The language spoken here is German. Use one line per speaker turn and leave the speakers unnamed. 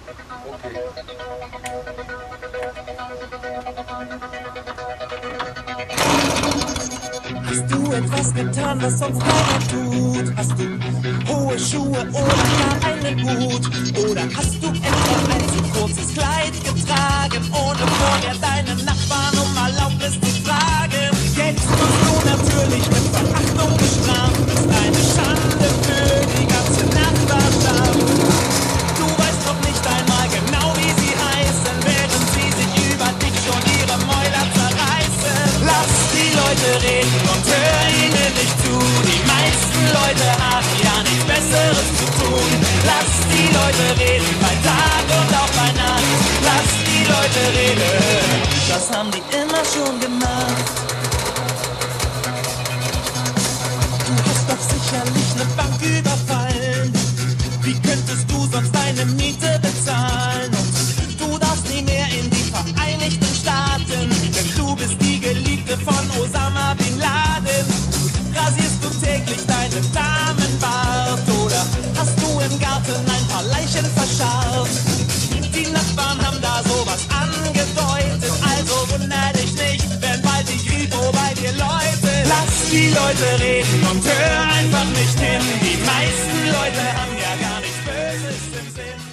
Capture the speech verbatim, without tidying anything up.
Hast du etwas getan, was sonst keiner tut? Hast du hohe Schuhe oder gar einen Hut? Oder hast du etwa ein zu kurzes Kleid getragen, ohne vorher deinen Nachbarn um Erlaubnis zu fragen? Jetzt wirst du natürlich mit Verachtung bestraft, bist eine Schande für die ganze Nachbarschaft. Du weißt noch nicht einmal genau, wie sie heißen, während sie sich über dich schon ihre Mäuler zerreißen. Lass die Leute reden und hör ihnen nicht zu. Die meisten Leute haben ja nichts Besseres zu tun. Lass die Leute reden bei Tag und auch bei Nacht. Lass die Leute reden, das haben die immer schon gemacht. Du hast doch sicherlich eine Bank überfallen. Wie könntest du sonst deine Miete bezahlen? Und du darfst nie mehr in die Vereinigten Staaten, denn du bist die Geliebte von Osama Bin Laden. Rasierst du täglich deinen Damenbart oder hast du im Garten ein paar Leichen verscharrt? Die Nachbarn haben da sowas angedeutet, also wunder dich nicht, wenn bald die Kripo bei dir läutet. Lass die Leute reden und hör einfach nicht hin, die meisten Leute haben ja gar nichts Böses im Sinn.